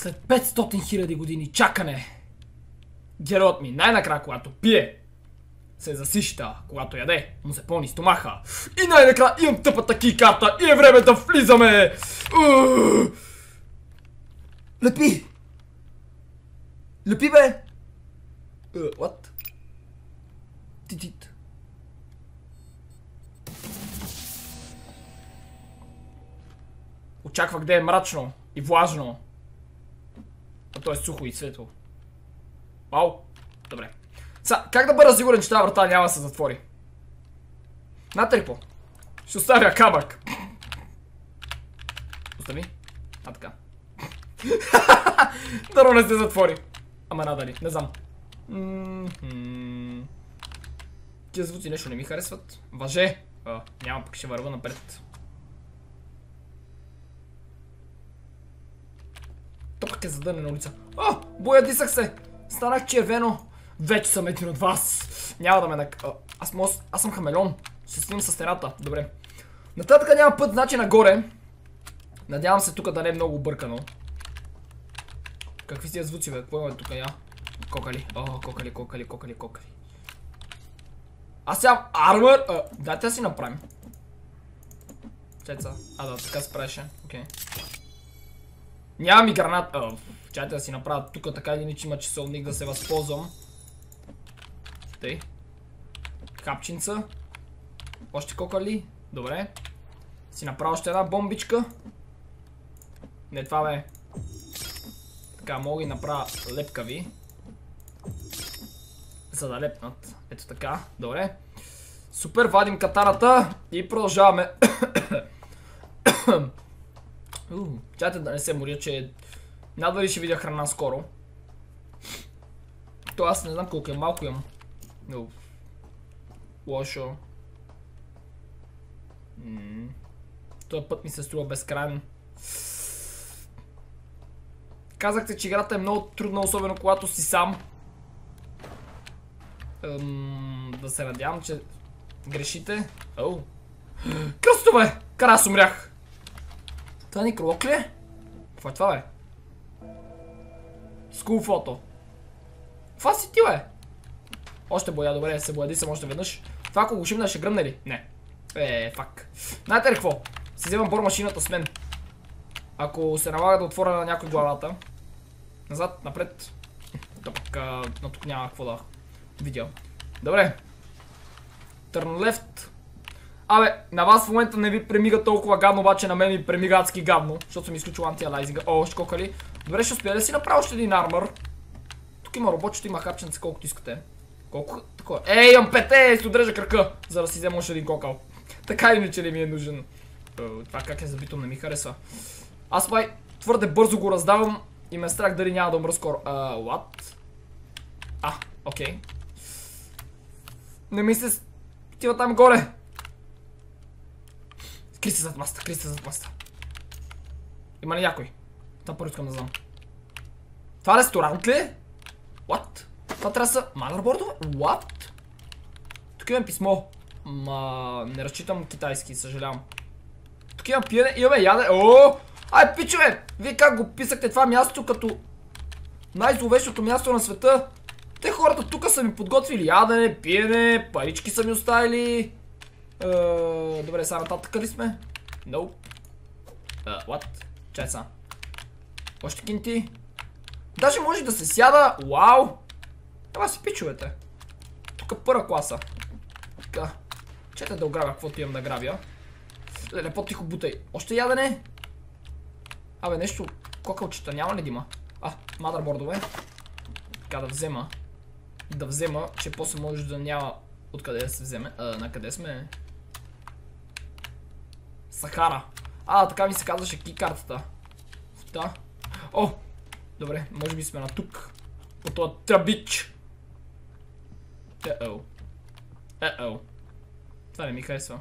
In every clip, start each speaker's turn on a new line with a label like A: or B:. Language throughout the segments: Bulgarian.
A: След 500 000 години чакане, героят ми най-накрая, когато пие, се засища, когато яде, му се пълни стомаха. И най-накрая имам тъпата ки-карта и е време да влизаме! Лепи! Лепи, бе! What? Титит. Очаквах да е мрачно и влажно. А то е сухо и светло. Вау! Добре. Са, как да бъда сигурен, че тази врата няма да се затвори? Знаете ли по? Ще оставя камък. Остави. А, така. Дано не се затвори. Ама надали, не знам. Тия звуци нещо не ми харесват. Въже. Няма, пък ще върва напред. То пък е задънена улица. Боядисах се. Станах червено. Вече съм един от вас. Няма да ме Аз съм хамелеон. Ще снимам с стената. Добре. Нататък няма път, значи нагоре. Надявам се тук да не е много объркано. Какви си звуци, бе? Какво имаме тук, я? Кокали. Кокали. Аз имам армър. Дайте да си направим. Чайца. Да, така се правеше. Окей. Нямам и гранат. Чайте да си направя тук така или иначе има часовник да се възползвам. Тъй. Хапчинца. Още кокали. Добре. Си направя още една бомбичка. Не, това бе. Така, мога и направя лепкави. За да лепнат. Ето така. Добре. Супер, вадим катарата и продължаваме. Чайте да не се моря, че надали ще видя храна скоро. То аз не знам колко е, малко имам. Лошо. Този път ми се струва безкрайен. Казахте, че играта е много трудна, особено когато си сам. Да се надявам, че грешите. Кръстове! Кара аз умрях! Това ни кролок ли е? Какво е това, бе? Скул фото. Това си ти, бе? Още боя, добре, се бояди съм още веднъж. Това ако го шимна ще гръмне ли? Не. Фак. Знаете ли какво? Си вземам бормашината с мен. Ако се налага да отворя на някой главата. Назад, напред. Но тук няма какво да видя. Добре. Turn left. Абе, на вас в момента не ви премига толкова гадно, обаче на мен ми премига адски гадно, защото съм изключил антиалайзинга. Още кокали. Добре, ще успея да си направя още един армър. Тук има робочето, има хапченце, колкото искате. Колко такова? Имам 5, ще отрежа кръка, за да си взема още един кокал. Така иначе ли ми е нужен? Това как е забито, не ми харесва. Аз май твърде бързо го раздавам и ме страх дали няма да умра скоро. What? Окей. Не ми се стива там горе. Кри се зад маста, Има ли някой? Това първо искам да знам. Това ресторант ли е? What? Това трябва да са мадърбордове? What? Тук имам писмо. Не разчитам китайски, съжалявам. Тук имам пиене, имаме яде. Ай, пичове! Вие как го писахте това място като най-зловещото място на света? Те хората тук са ми подготвили ядене, пиене, парички са ми оставили. Добре, сега нататък ли сме? No. What? Чай са. Още кинти. Даже може да се сяда. Вау! Това си пичовете. Тук първа класа. Така. Чете да ограбя каквото имам да грабя. Леле, по-тихо бутай. Още ядене? Абе, нещо кокълчета няма ли да има? Мадърбордове. Така да взема. Че после може да няма откъде да се вземе. На къде сме? Сахара. Така ми се казваше ки-картата. Да. Добре, може би сме на тук. По този тръбич. Това не ми харесва.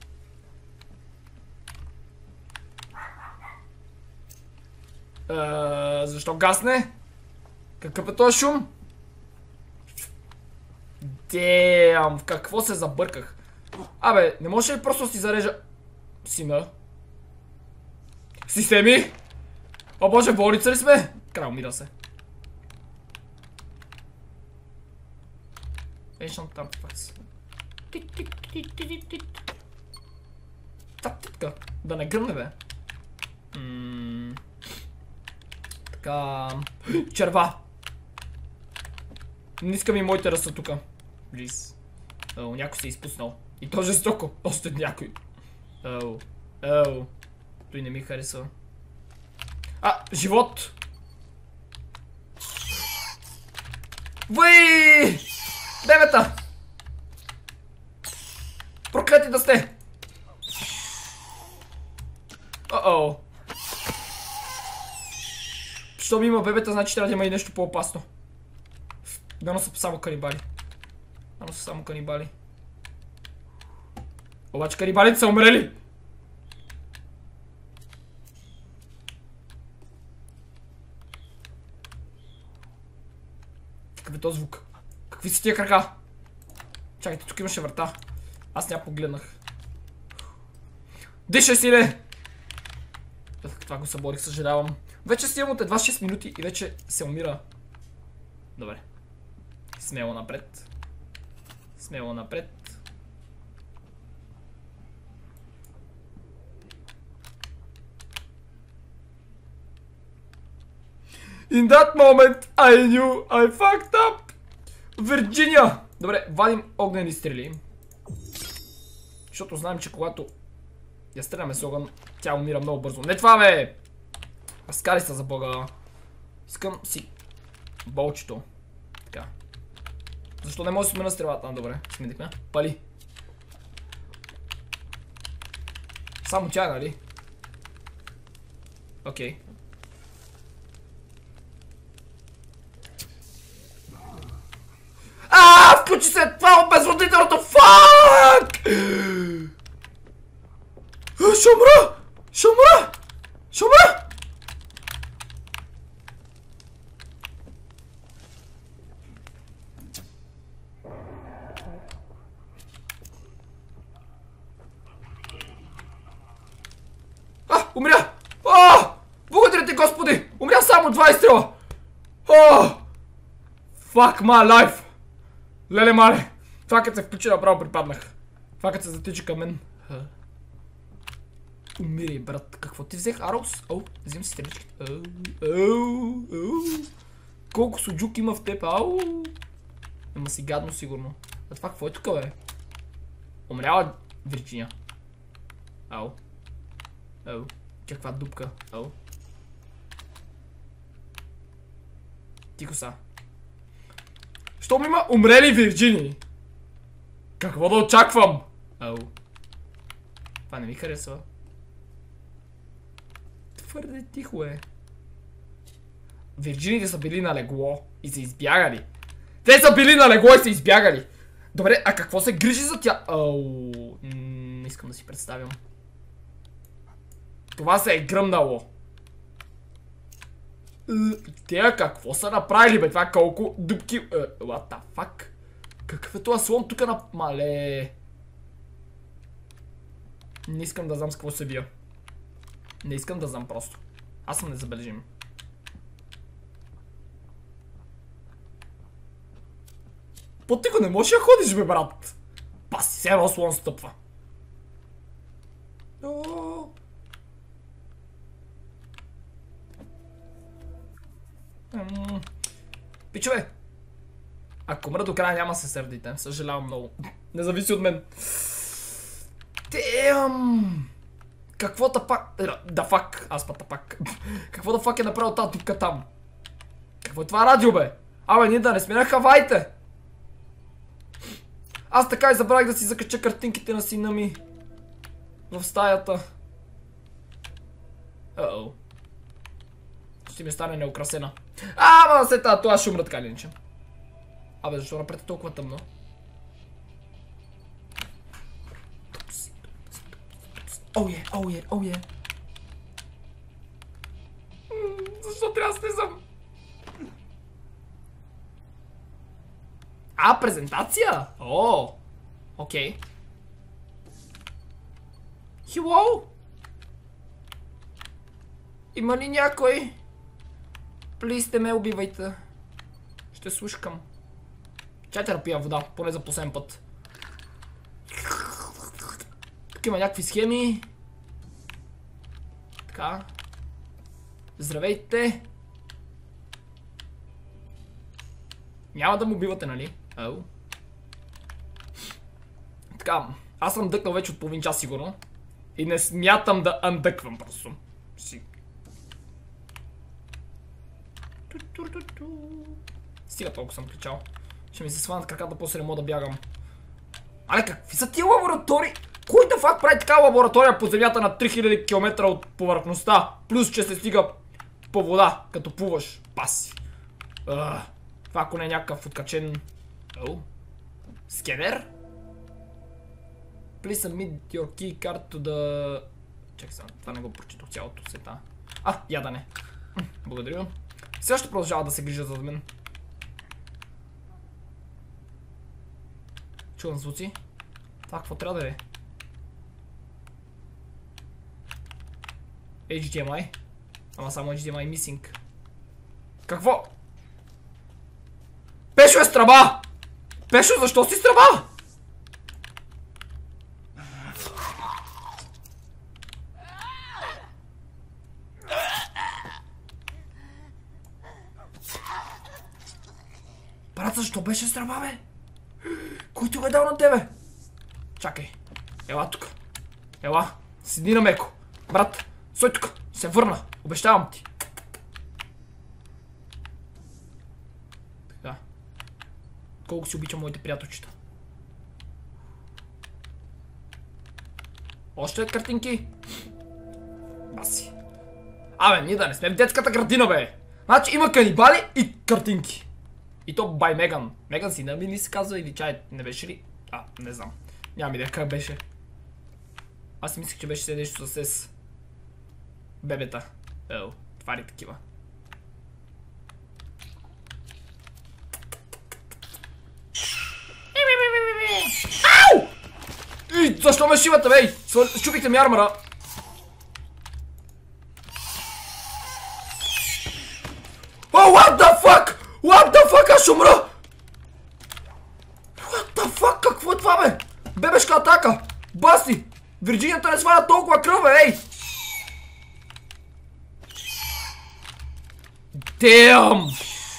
A: Защо гасне? Какъв е този шум? Damn, в какво се забърках? Абе, не може ли просто да си зарежа сина? Системи? О боже, болница ли сме? Край, умира се. Ancient Artifacts. Тактика. Да не гръмне, бе. Така... Черва. Не искам и моите да са тука. Плиз. Някой се е изпуснал. И то жестоко. Още някой. Той не ми харесва. Живот! Въй! Бебета! Проклети да сте! Щом има бебета, значи трябва да има и нещо по-опасно. Дано са само канибали. Обаче канибалите са умрели! Какъв е този звук? Какви са тия крака? Чакайте, тук имаше врата. Аз няма погледнах. Дишай си, не! Това го съборих, съжалявам. Вече стигам от едва 6 минути и вече се умира. Добре. Смело напред. In that moment, I knew I fucked up! Вирджиния! Добре, вадим огнени стрели. Защото знаем, че когато я стреляме с огън, тя умира много бързо. Не това, бе! Разкали се за бога. Искам си болчето. Така. Защо не може да смена стрелата? Добре, смидихме. Пали. Само тя, нали? Окей. Включи се това обезводителното! Фак! Ще умра! Умря! Благодаря ти, Господи! Умря само 2 изстрела! Fuck my life! Леле мале! Това като се включи направо припаднах. Това като се затича към мен. Умири, брат. Какво ти взех? Ароус? Взимам си стреличките. Колко суджук има в теб? Ама си гадно сигурно. А това какво е тук, бе? Умряла Вирджиния. Каква дупка. Тихо са. Щом има умрели Вирджини? Какво да очаквам? Това не ми харесва. Твърде тихо е. Вирджините са били на легло и се избягали. Те са били на легло и се избягали. Добре, а какво се грижи за тя? Не искам да си представям. Това се е гръмнало. Тея какво са направили, бе? Това колко дупки... What the fuck? Какъв е това слон тук на... Мале... Не искам да знам с какво се бия. Не искам да знам просто. Аз съм незабележим. По-тихо не можеш да ходиш, бе, брат. Паси се, едно слон стъпва. Пичове, ако мра до края няма се сърдите. Съжалявам много. Не зависи от мен. Какво да пак... Да фак, аз пата пак. Какво да фак е направил тази дупка там? Какво е това радио, бе? Ние да не сме на Хаваите. Аз така и забравих да си закача картинките на сина ми в стаята. Ще ми стане неукрасена. Ама след това ще умра така ли иначе. Защо напред е толкова тъмно? Защо трябва да слизам? Презентация? Окей. Hello? Има ли някой? Плиз, не ме убивайте. Ще слушкам. Чайте да пия вода, поне за последен път. Тук има някакви схеми. Така. Здравейте. Няма да му убивате, нали? Ау. Така, аз съм дъкнал вече от половин час сигурно. И не смятам да андъквам просто. Стига толкова съм кричал. Ще ми се сванат краката, после не мога да бягам. Але какви са тия лаборатории? Кой да факт прави така лаборатория по земята на 3000 км от повърхността? Плюс, че се стига по вода, като плуваш. Паси. Това ако не е някакъв откачен... Скенер? Please submit your key card to the... Чакай сега, това не го прочитах цялото сета. Я да не. Благодаря. Сега ще продължава да се грижа за мен. Чувам звуци. Това какво трябва да е? HDMI. Ама само HDMI missing. Какво? Пешо е с тръба! Пешо, защо си с тръба? Брат, защо беше с тръба, бе? Кой ти го е дал на тебе? Чакай. Ела тук. Ела. Седни на меко. Брат, стой тук. Се върна. Обещавам ти. Така. Колко си обичам моите приятелчета. Още картинки. Баси. Абе, ние да не сме в детската градина, бе. Значи има канибали и картинки. И то бай Меган. Меган си нами ли се казва или чай не беше ли? Не знам. Нямам идея как беше. Аз си мислех, че беше нещо с бебета. Твари такива. Ау! И защо ме шивате, бей? Щупихте ми армора. What the fuck? What the fuck, аз ще умра! What the fuck, какво е това, бе? Бебешка атака! Баси! Вирджинията не сваля толкова кръв, бе, ей! Damn!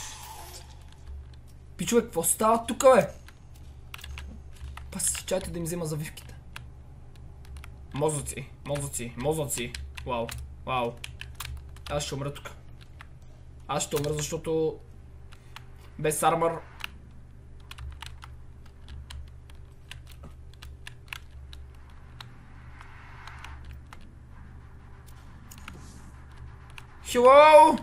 A: Пичове, какво става тук, бе? Баси, чайте да им взема завивките. Мозъци, мозъци, мозъци. Вау, вау. Аз ще умра тук. Аз ще умра, защото... без армър. Hello!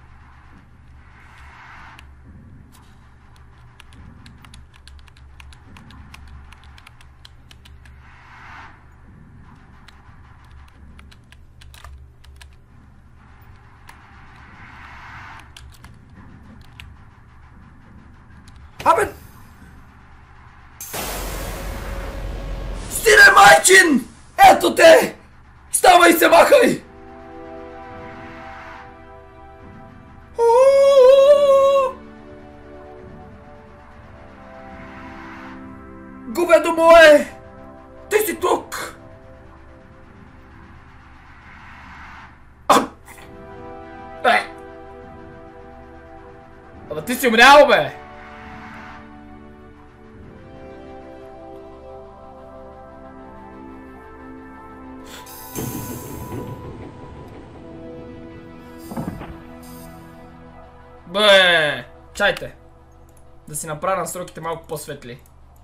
A: Абе! Стине, майчин! Ето те! Ставай се, махай! Говедо мое! Ти си тук! Ама ти си умрял, бе! Бе, чайте. Да си направя настройките малко по-светли.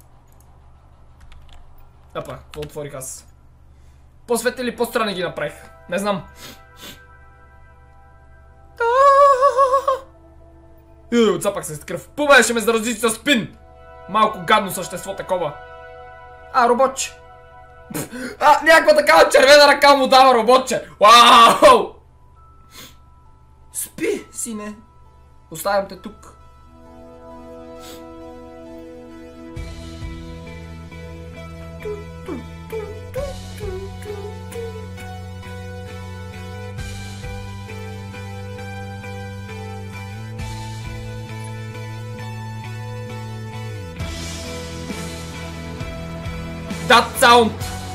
A: Какво отворих аз? По-светли или по-странни ги направих? Не знам. Отцапах се с кръв. Пубе, ще ме зарази с спин. Малко гадно същество такова. Роботче. Някаква такава червена ръка му дава роботче. Вау! Спи, сине. Оставям те тук. that sound?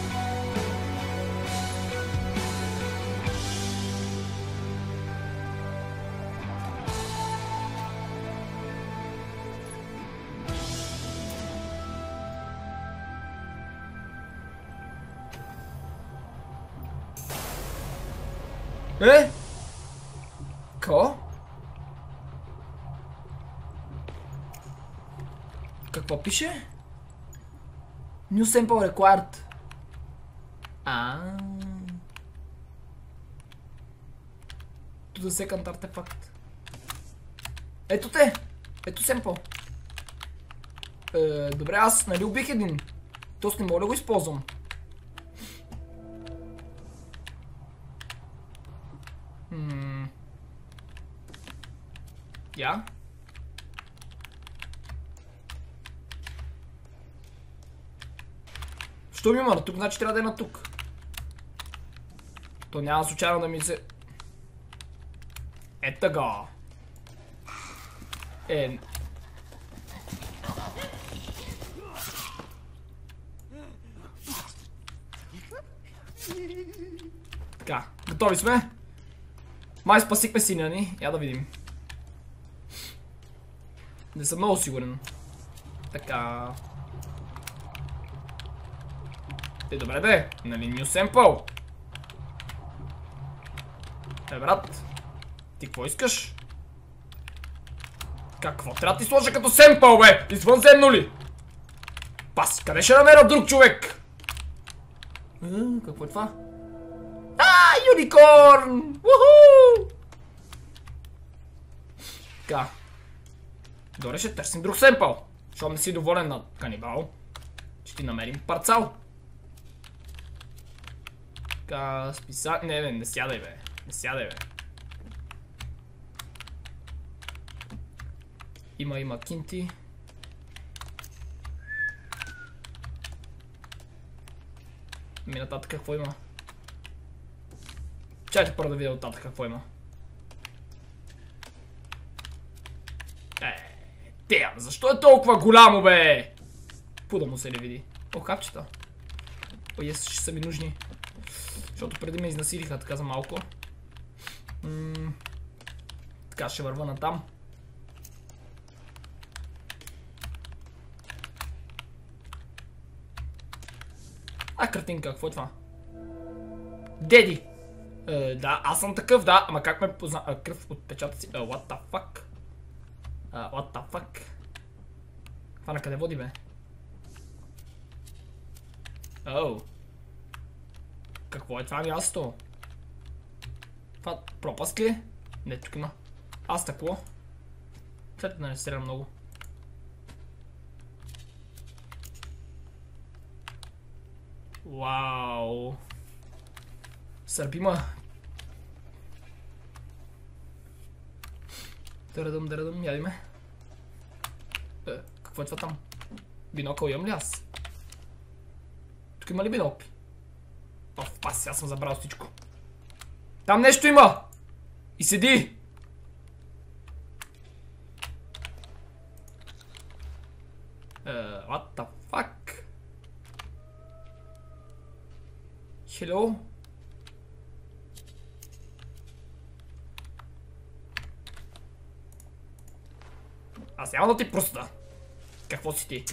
A: Какво? Какво пише? New sample required. To the second artifact. Ето те! Ето семпъл. Добре, аз нали убих един? Тоест не мога да го използвам. Я? Що ми има на тук? Значи трябва да е на тук. То няма случайно да ми се... Е тъга. Така, готови сме. Май спасихме синя ни. Я да видим. Не съм много сигурен. Така. Добре бе. Нали new sample? Брат. Ти какво искаш? Какво трябва да ти сложа като семпъл бе? Извънземно ли? Пас, къде ще намеря друг човек? Какво е това? Юникорн! Уху! Така. Добре, ще търсим друг семпъл. Щом не си доволен на канибал, ще ти намерим парцал. Така, списак... Не сядай бе. Не сядай бе. Има кинти. Нататък какво има? Чайте първо да видя оттатък какво има. Защо е толкова голямо бе? Пуда му се ли види? О, капчета. О, ще са ми нужни. Защото преди ме изнасилиха така за малко. Така ще върва натам. Картинка, какво е това? Деди! Да, аз съм такъв, да, ама как ме позна... кръв от печата си... what the fuck? What the fuck? Това на къде води бе? Какво е това място? Това пропаст ли е? Не, тук има. Аз стъкло. След да не стреля много. Вау. Сърбима. Дърдам, ядиме. Какво е това там? Бинокъл имам ли аз? Тук има ли бинокли? Пас, аз съм забрал всичко. Там нещо има! И седи! What the fuck? Hello? Аз няма да ти проста. Какво си ти?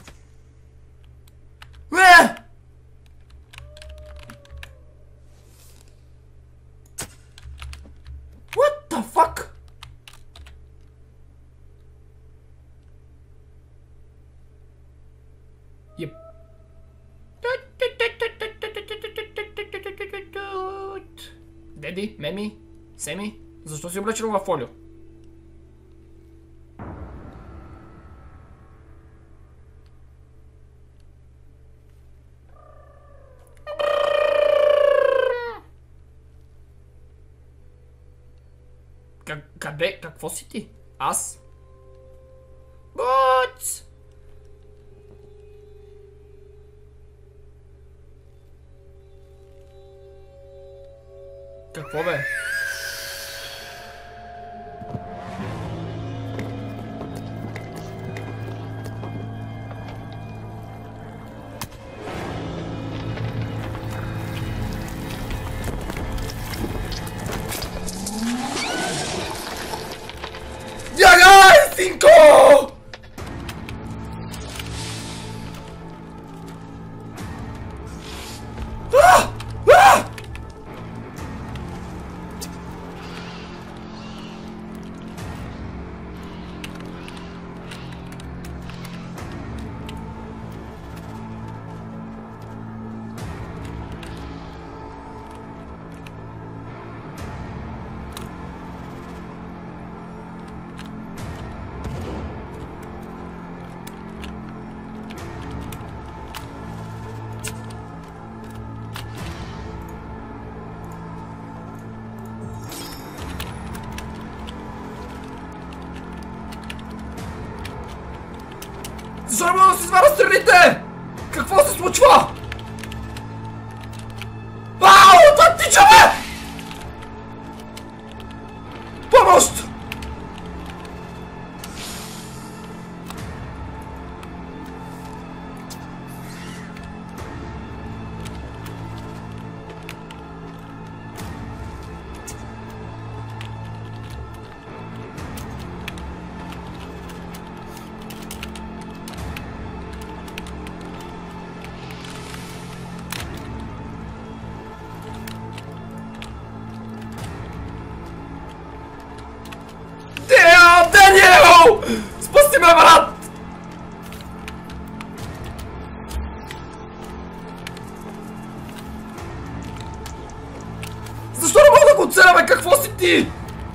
A: What the fuck? Yep. Деди, Меми, Семи, защо си облечено във фолио? Къде? Какво си ти? Аз? Буц! Какво бе? Динко! Защо не мога да се изваря страните? Какво се случва? Ау! Това тича, бе! Помощ! Даниел! Спасти ме, брат! Защо не мога да го оцеля, бе? Какво си ти?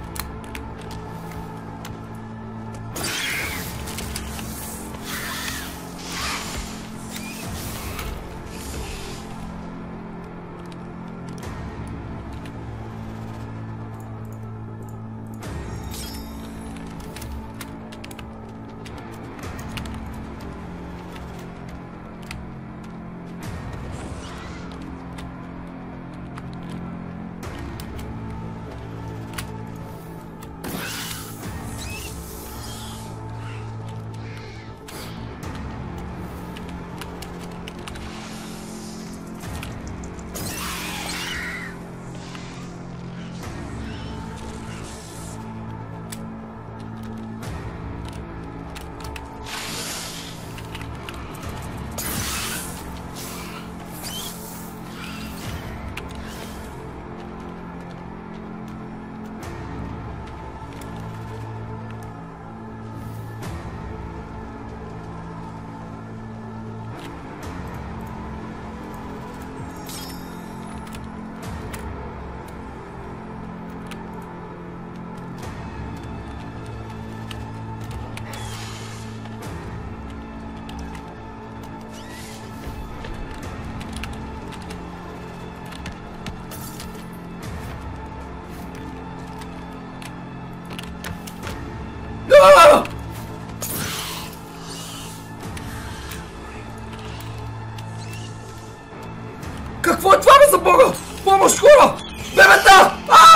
A: Какво е това, бе, за бога? Помощ, хора! Бебета!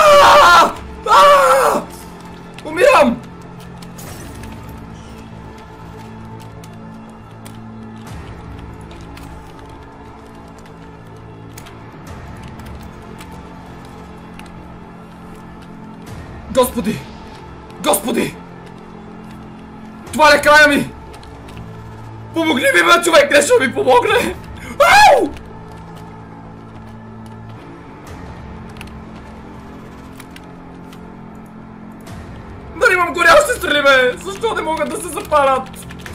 A: Умирам! Господи! Господи! Това ли е края ми? Помогни ми, бе, човек! Не ще ми помогне! Ау! Дали имам горящи стрели, бе? Защо не могат да се запалят?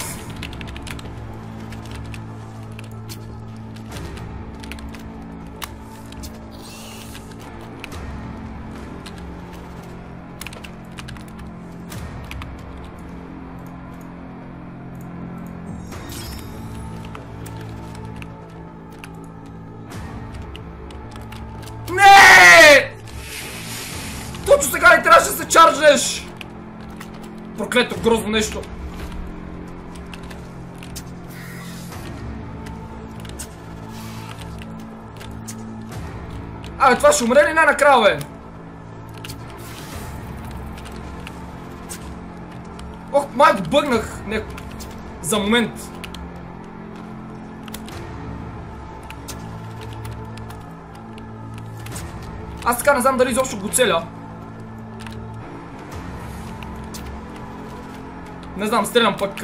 A: Не! Точно сега не трябваше да се чарджнеш! Проклето, грозно нещо! Абе, това ще умре ли най-накрая, бе? Ох, май го бъгнах за момент. Аз така не знам дали изобщо го целя. Не знам, стрелям пък...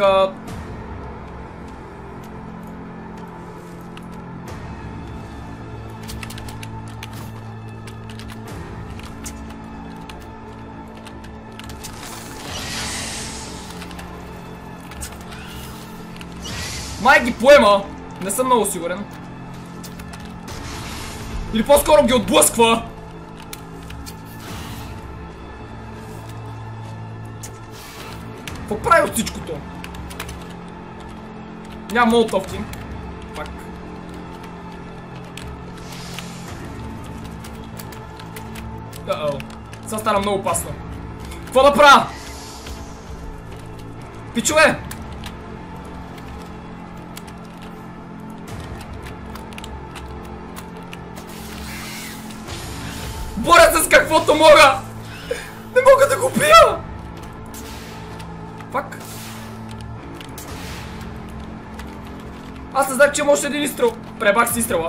A: Май ги поема! Не съм много сигурен. Или по-скоро ги отблъсква! Какво прави от всичкото? Няма молотовки. Пак. Сега стана много опасно. Какво да правя? Пичове! Боря се с каквото мога! Не мога да го бия! Фак. Аз не знах, че има още един изстрел. Пребах си изстрела.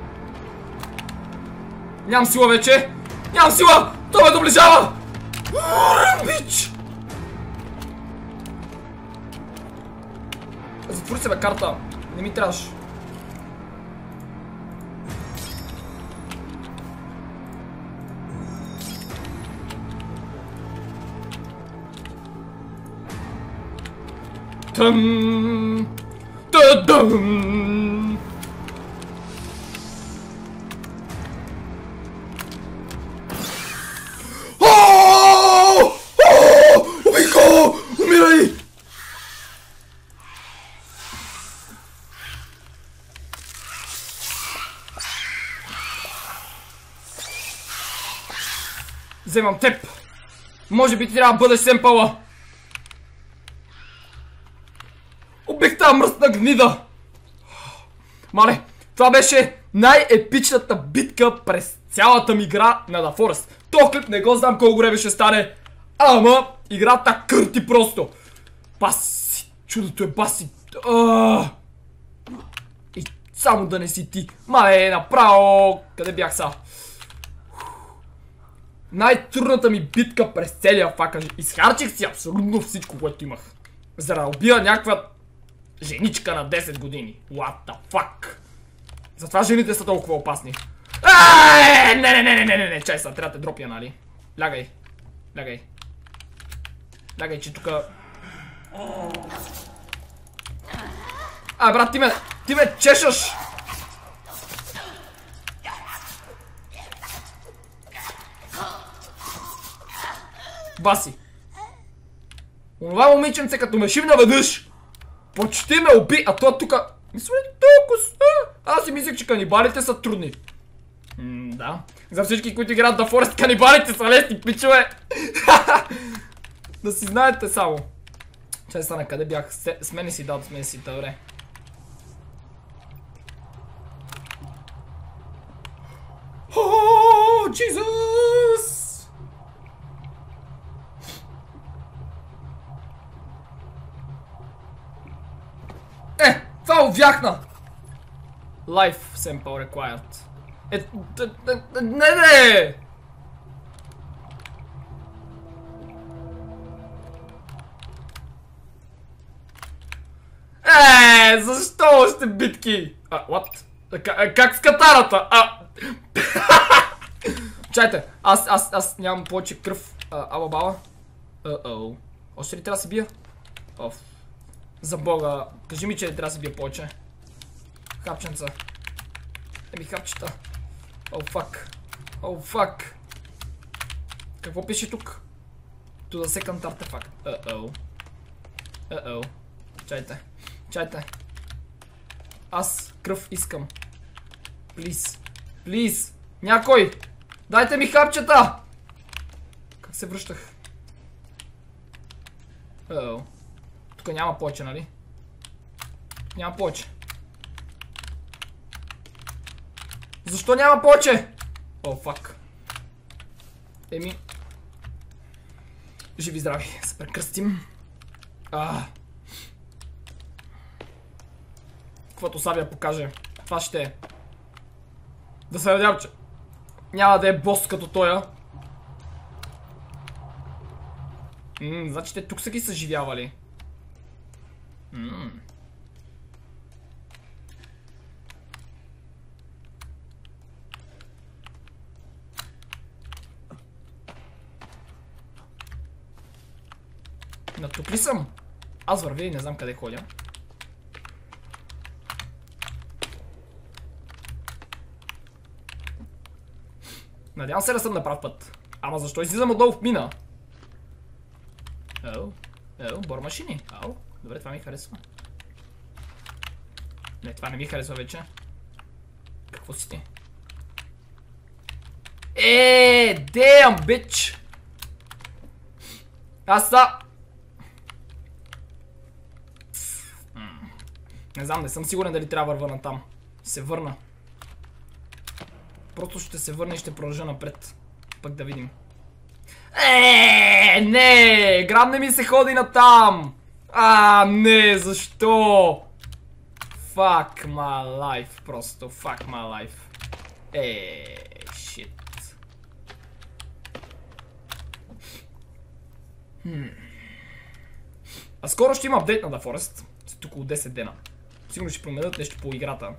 A: Нямам сила вече. Нямам сила! Той ме доближава! Бич! Затвори се бе карта. Не ми трябваш. Тъм! Тъдъм! Убий го! Умирай! Вземам теб! Може би ти трябва да бъдеш семпъла! Убих тази мръсна гнида! Мале, това беше най-епичната битка през цялата ми игра на The Forest. Този клип не го знам колко време ще стане, ама играта кърти просто. Баси, чудото е баси. И само да не си ти. Мале, направо, къде бях са? Най-трудната ми битка през целия факъл. Изхарчих си абсолютно всичко, което имах. За да убия някаква женичка на 10 години. What the fuck? Затова жените са толкова опасни. Не, чай са, трябва да те дропя, нали? Лягай. Лягай. Лягай, че тука... Брат, ти ме чешаш! Баси. Онова момиченце, като ме шибна веднъж, почти ме уби, а то тука... Мисля ли толкова... Аз си мислех, че канибалите са трудни. Да. За всички, които играят The Forest, канибалите са лесни, пичове. Да си знаете само. Чай стана, къде бях? С мене си, да, с мене си, добре. О, Джизус! Това увяхна! Life sample required. Не! Защо още битки? What? Как с катарата? Чайте, аз нямам повече кръв. Баба. Още ли трябва да се бия? За бога, кажи ми, че не трябва да се бия повече. Хапченца. Еми хапчета. О, фак. Какво пише тук? To the second artifact. Чайте. Аз кръв искам. Плиз. Някой! Дайте ми хапчета! Как се връщах? Тук няма повече, нали? Няма повече. Защо няма повече? Фак. Еми. Живи здрави. Се прекръстим. Каквото Савия покаже. Това ще е. Да се надявам, че няма да е бос като тоя. Значи те тук са ги съживявали. На тук ли съм? Аз вървя и не знам къде ходя. Надявам се да съм на прав път. Ама защо излизам отдолу в мина? Бормашини. Добре, това ми харесва. Не, това не ми харесва вече. Какво си ти? Damn, bitch! Не знам, не съм сигурен дали трябва да върва натам. Се върна. Просто ще се върна и ще продължа напред. Пък да видим. Не! Грам не ми се ходи натам! Не, защо? Fuck my life, просто. Fuck my life. Shit. А скоро ще има апдейт на The Forest. След около 10 дена. Сигурно ще променят нещо по играта.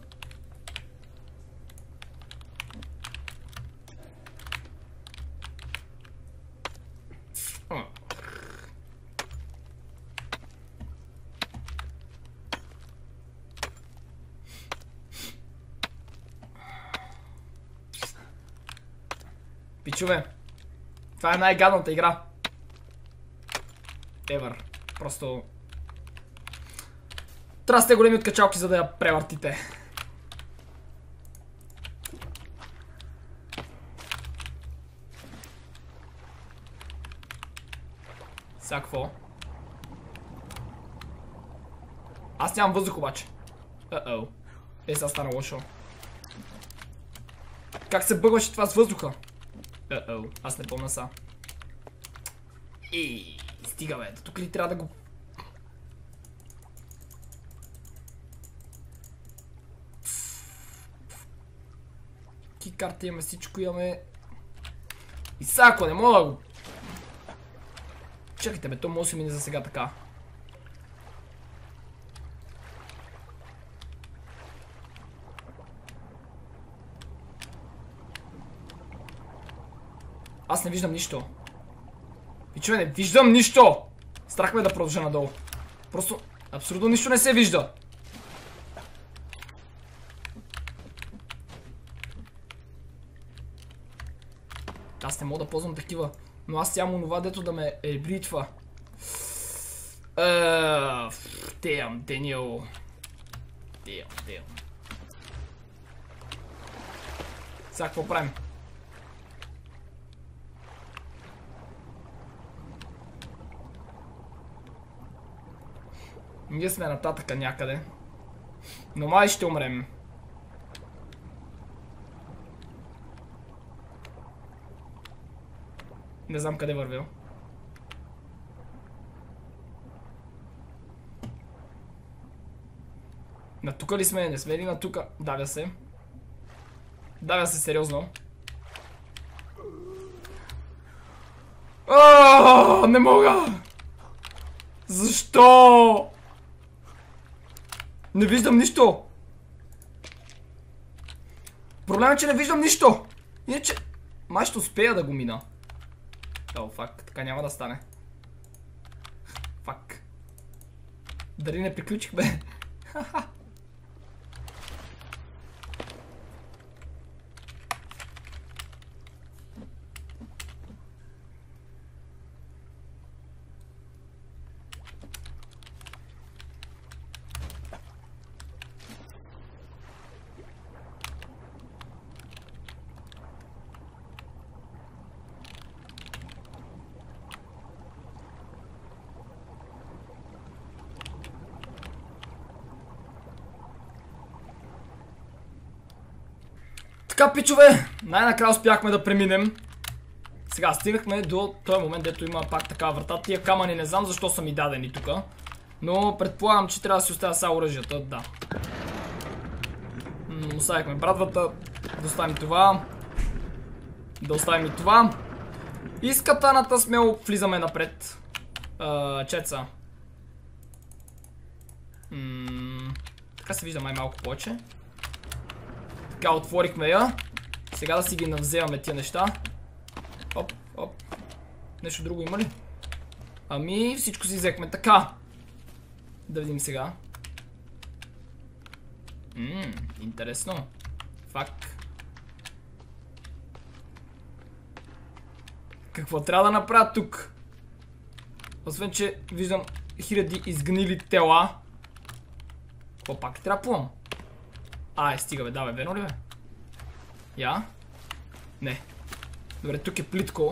A: Пичове, това е най-гадната игра. Ever. Просто... трябва да сте големи откачалки, за да я превъртите. Сега какво? Аз нямам въздух обаче. Сега стана лошо. Как се бъгваше това с въздуха? Аз не помня са. Стига бе, тук ли трябва да го... Карта имаме, всичко имаме. И сега ако не мога да го... Чакайте бе, то може да се мине за сега така. Аз не виждам нищо. И човек, не виждам нищо! Страх ме да продължа надолу. Просто абсолютно нищо не се вижда. Аз не мога да ползвам такива. Но аз нямам онова, дето да ме ребритва. Damn, Daniel. Damn. Сега какво правим? Ние сме нататъка някъде. Но май ще умрем. Не знам къде вървил. На тука ли сме? Не сме ли на тука? Давя се. Давя се сериозно. Не мога! Защо? Не виждам нищо! Проблемът е, че не виждам нищо! Иначе... май ще успея да го мина. Фак, така няма да стане. Фак. Дали не приключих, бе? Така, пичове, най-накрая успяхме да преминем. Сега стигнахме до този момент, дето има пак така врата. Тия камъни не знам защо са ми дадени тук. Но предполагам, че трябва да си оставя сега оръжията, да. Оставихме брадвата. Да оставим това. Да оставим и това. И с катаната смело влизаме напред. Чеца. Така се вижда май малко повече. Така, отворихме я. Сега да си ги навземаме тия неща. Оп, оп. Нещо друго има ли? Ами, всичко си взехме. Така. Да видим сега. Интересно. Фак. Какво трябва да направя тук? Освен, че виждам хиляди изгнили тела. Какво пак трябва да плувам? Стига бе, давай, верно ли бе? Я? Не. Добре, тук е плитко.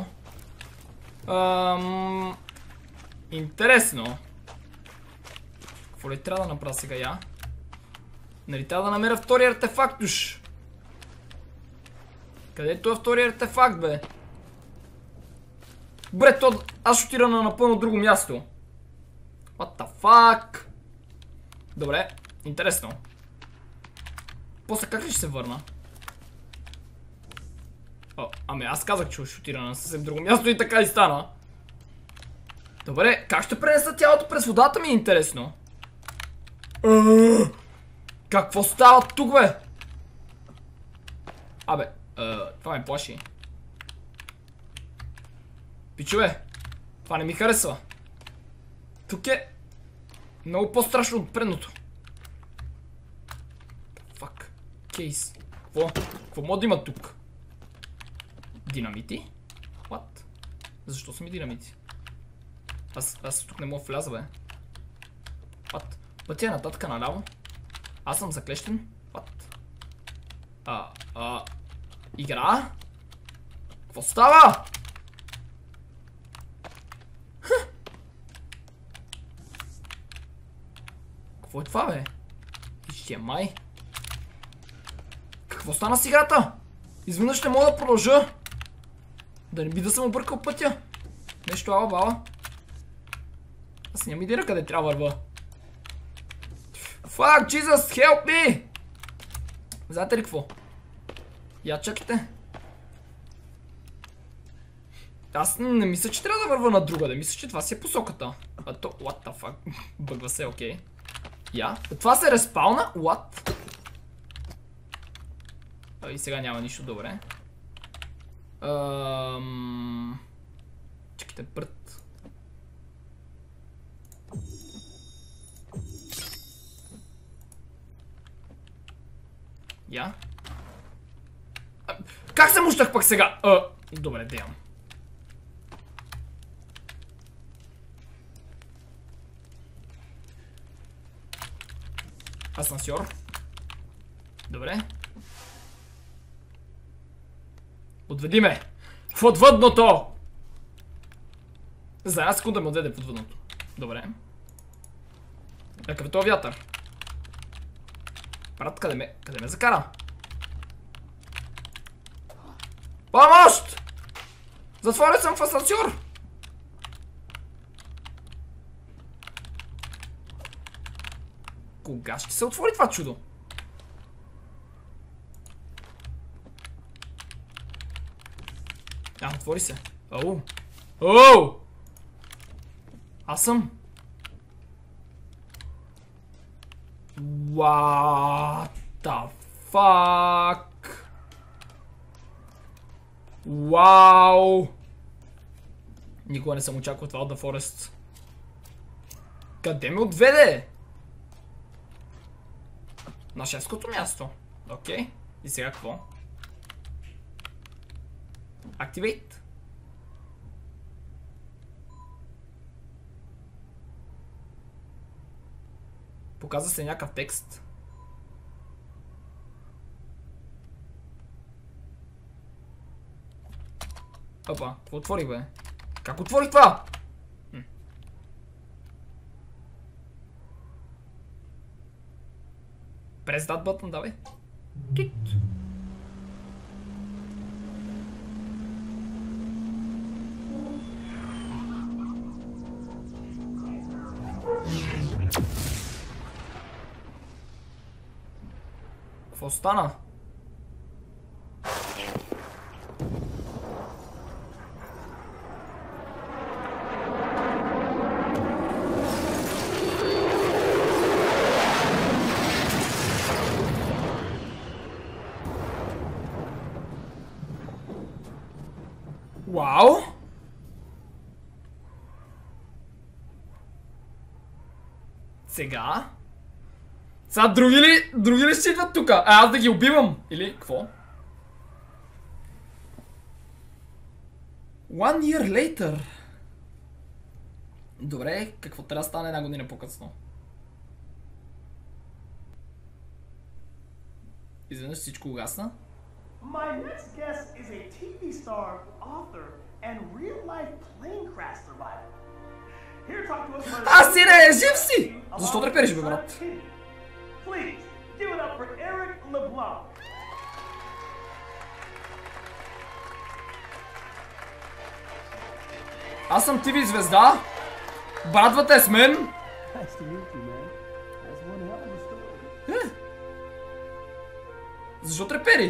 A: Интересно. Какво ли трябва да направя сега, я? Нали трябва да намеря втория артефакт уж? Където е втория артефакт, бе? Бре, аз ще отида на напълно друго място. What the fuck? Добре, интересно. После как ли ще се върна? Ами аз казах, че ще отида на съвсем друго място и така и стана. Добре, как ще пренеса тялото през водата ми е интересно? Какво става тук, бе? Абе, това ме плаши. Пичове, това не ми харесва. Тук е много по-страшно от предното. Фак. Кейс. Какво може да има тук? Динамити? What? Защо са ми динамити? Аз тук не мога да вляза, бе. What? Пътя е нататък наляво. Аз съм заклещен. What? Игра? Какво става? Какво е това, бе? HDMI? Какво стана с играта? Изведнъж не мога да продължа. Да не би да съм объркал пътя. Нещо ала бала. Аз нямам идея къде трябва върва. Fuck, Jesus, help me! Знаете ли какво? Я чакайте. Аз не мисля, че трябва да върва на друга. Да мисля, че това си е посоката. What the fuck? Бъгва се, окей. Я? Това се респауна? What? И сега няма нищо добре. Чекайте, прът. Я? Как се мущах пък сега? Добре, деям. Асансьор. Добре. Отведи ме! В отвъдното! За една секунда ме отведе в отвъдното. Добре. Какъв е този вятър? Брат, къде ме закара? Помощ! Затворен съм в асансьор! Кога ще се отвори това чудо? Отвори се. Оу! Аз съм. What the fuck? Вау! Никога не съм очаквал това от The Forest. Къде ме отведе? На шефското място. Окей. И сега какво? Activate. Показва се някакъв текст. Опа, какво отворих, бе? Как отворих това? Press that button, давай. Тит. Какво стана? Вау! Сега? Сега други ли ще идват тука? Аз да ги убивам? Или какво? One year later. Добре, какво трябва да стане една година по-късно? Изведнъж всичко угасна.
B: My next guest is a TV star, author, and real-life plane crash survivor. Here to talk to us about
A: А, сине, жив си! Защо трепериш, бе, брат?
B: Please, give it up for Eric LeBlanc.
A: Аз съм ТВ звезда. Брадвате с мен.
B: Nice to meet you, man. That's one hell of a story.
A: Защо трепери?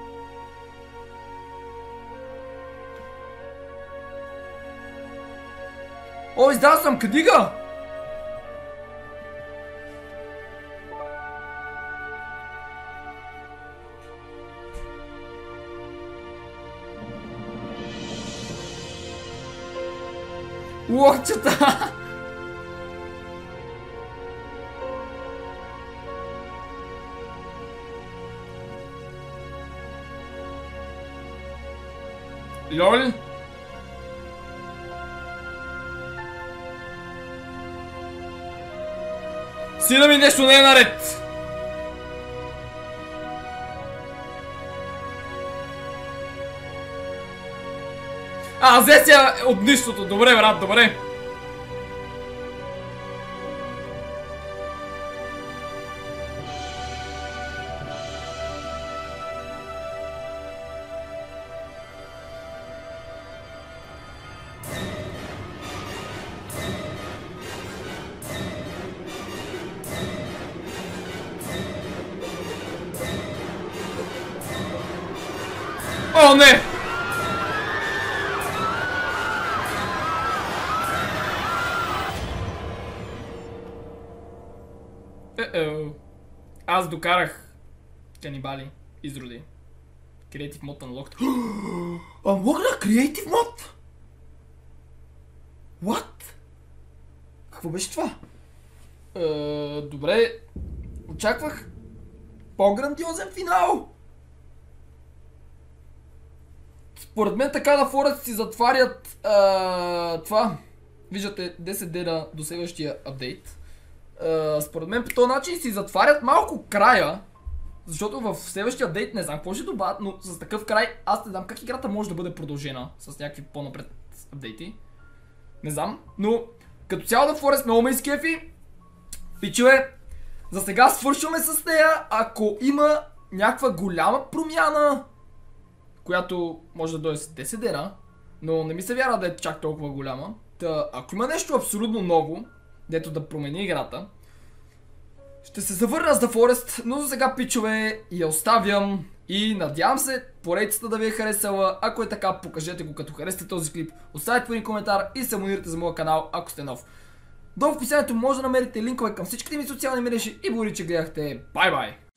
A: О, издал съм книга! Локчета! Лол? Сина ми нещо не е наред! Взе си я от нищото. Добре, брат, добре. О, не! Аз докарах канибали. Изроди. Creative Mode Unlocked. Unlockнах Creative Mode? What? Какво беше това? Добре. Очаквах по-грандиозен финал. Според мен така на Forest си затварят това. Виждате 10 дена до следващия апдейт. Според мен по този начин си затварят малко края. Защото в следващия апдейт не знам какво ще добавят, но с такъв край аз не знам как играта може да бъде продължена с някакви по-напред апдейти. Не знам, но като цяло на Forest много ме изкефи. Пичове, за сега свършваме с нея. Ако има някаква голяма промяна, която може да дойде с 10 дена, но не ми се вярва да е чак толкова голяма. Та, ако има нещо абсолютно ново, дето да промени играта, ще се завърна с The Forest, но за сега, пичове, я оставям и надявам се поредицата да ви е харесала. Ако е така, покажете го като харесате този клип, оставете един коментар и се абонирайте за моя канал, ако сте нов. Долу в описанието може да намерите линкове към всичките ми социални мрежи и благодаря, че гледахте. Бай-бай!